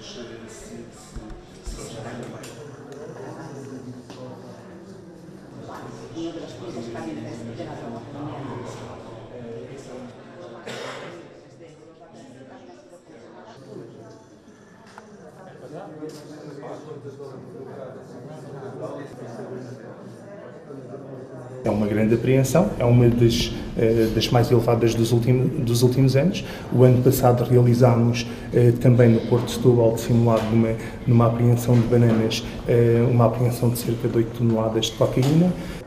Y otras cosas también de la É uma grande apreensão, é uma das mais elevadas dos últimos anos. O ano passado realizámos também no Porto de Setúbal, simulado numa apreensão de bananas, uma apreensão de cerca de 8 toneladas de cocaína.